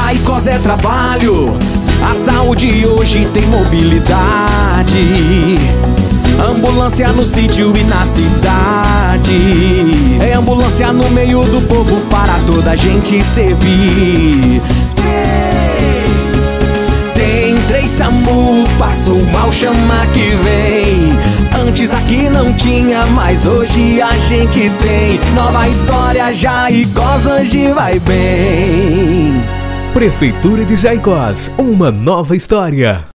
Jaicós é trabalho, a saúde hoje tem mobilidade. Ambulância no sítio e na cidade, é ambulância no meio do povo para toda a gente servir. Tem 3 SAMU, passou mal, chama que vem. Antes aqui não tinha, mas hoje a gente tem. Nova história, Jaicós hoje vai bem. Prefeitura de Jaicós, uma nova história.